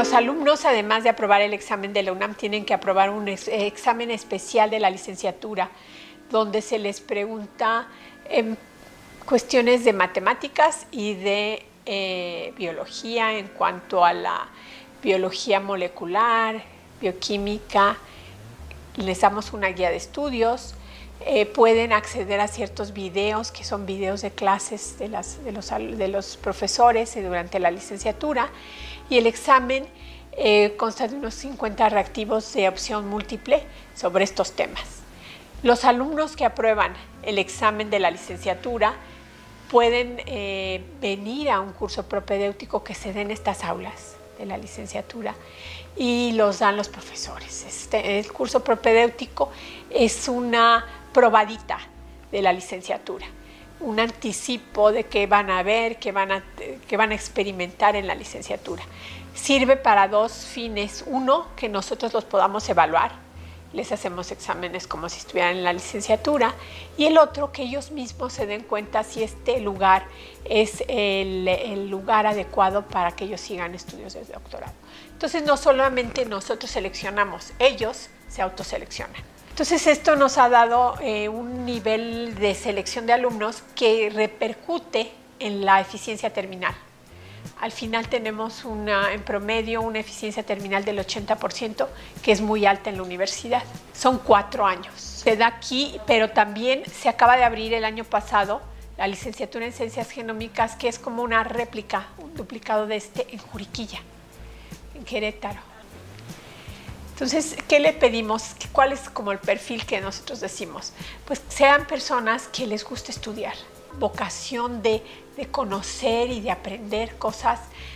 Los alumnos, además de aprobar el examen de la UNAM, tienen que aprobar un examen especial de la licenciatura, donde se les pregunta cuestiones de matemáticas y de biología en cuanto a la biología molecular, bioquímica. Les damos una guía de estudios. Pueden acceder a ciertos videos que son videos de clases de los profesores durante la licenciatura, y el examen consta de unos 50 reactivos de opción múltiple sobre estos temas. Los alumnos que aprueban el examen de la licenciatura pueden venir a un curso propedéutico que se dé en estas aulas de la licenciatura y los dan los profesores. El curso propedéutico es una probadita de la licenciatura, un anticipo de qué van a ver, qué van a experimentar en la licenciatura. Sirve para dos fines: uno, que nosotros los podamos evaluar, les hacemos exámenes como si estuvieran en la licenciatura, y el otro, que ellos mismos se den cuenta si este lugar es el lugar adecuado para que ellos sigan estudios de doctorado. Entonces, no solamente nosotros seleccionamos, ellos se autoseleccionan. Entonces, esto nos ha dado un nivel de selección de alumnos que repercute en la eficiencia terminal. Al final tenemos en promedio una eficiencia terminal del 80%, que es muy alta en la universidad. Son 4 años. Se da aquí, pero también se acaba de abrir el año pasado la licenciatura en Ciencias Genómicas, que es como una réplica, un duplicado de en Juriquilla, en Querétaro. Entonces, ¿qué le pedimos? ¿Cuál es como el perfil que nosotros decimos? Pues sean personas que les guste estudiar, vocación de conocer y de aprender cosas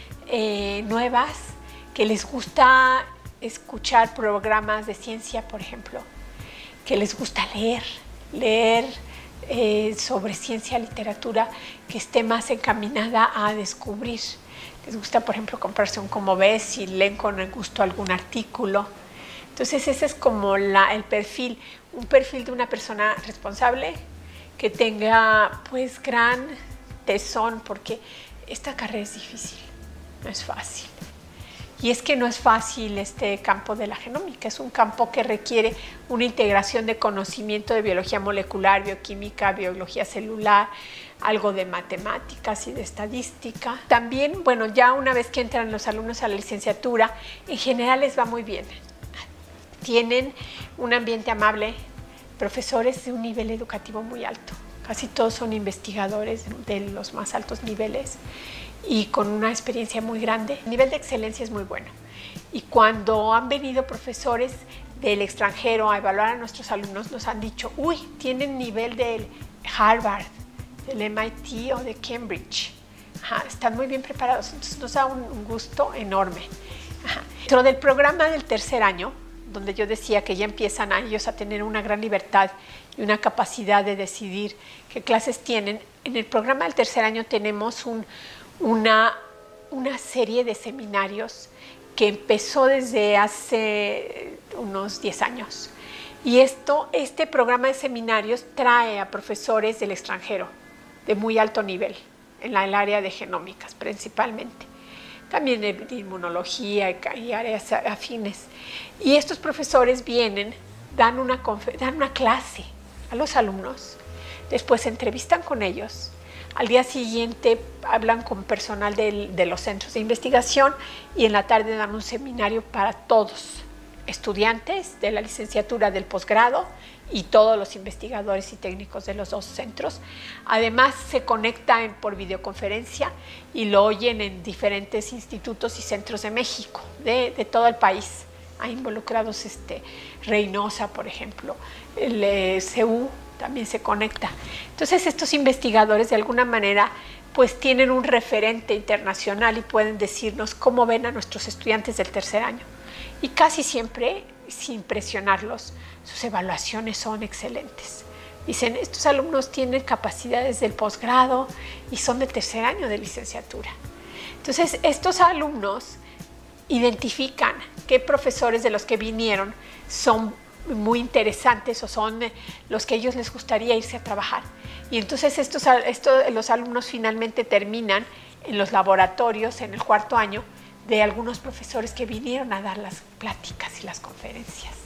nuevas, que les gusta escuchar programas de ciencia, por ejemplo, que les gusta leer sobre ciencia, literatura, que esté más encaminada a descubrir. Les gusta, por ejemplo, comprarse un Como Ves y leen con gusto algún artículo. Entonces, ese es como el perfil, un perfil de una persona responsable, que tenga pues gran tesón, porque esta carrera es difícil, no es fácil. Y es que no es fácil este campo de la genómica, es un campo que requiere una integración de conocimiento de biología molecular, bioquímica, biología celular, algo de matemáticas y de estadística. También, bueno, ya una vez que entran los alumnos a la licenciatura, en general les va muy bien. Tienen un ambiente amable, profesores de un nivel educativo muy alto. Casi todos son investigadores de los más altos niveles y con una experiencia muy grande. El nivel de excelencia es muy bueno. Y cuando han venido profesores del extranjero a evaluar a nuestros alumnos, nos han dicho: uy, tienen nivel del Harvard, del MIT o de Cambridge. Están muy bien preparados. Entonces nos da un gusto enorme. Dentro del programa del tercer año, donde yo decía que ya empiezan ellos a tener una gran libertad y una capacidad de decidir qué clases tienen, en el programa del tercer año tenemos una serie de seminarios que empezó desde hace unos 10 años. Y este programa de seminarios trae a profesores del extranjero de muy alto nivel, en el área de genómicas principalmente. También de inmunología y áreas afines. Y estos profesores vienen, dan una clase a los alumnos, después se entrevistan con ellos, al día siguiente hablan con personal de los centros de investigación y en la tarde dan un seminario para todos, estudiantes de la licenciatura, del posgrado y todos los investigadores y técnicos de los dos centros. Además, se conectan por videoconferencia y lo oyen en diferentes institutos y centros de México, de todo el país. Hay involucrados Reynosa, por ejemplo, el CEU también se conecta. Entonces, estos investigadores de alguna manera pues tienen un referente internacional y pueden decirnos cómo ven a nuestros estudiantes del tercer año. Y casi siempre, sin presionarlos, sus evaluaciones son excelentes. Dicen: estos alumnos tienen capacidades del posgrado y son de tercer año de licenciatura. Entonces, estos alumnos identifican qué profesores de los que vinieron son muy interesantes o son los que a ellos les gustaría irse a trabajar. Y entonces los alumnos finalmente terminan en los laboratorios en el cuarto año de algunos profesores que vinieron a dar las pláticas y las conferencias.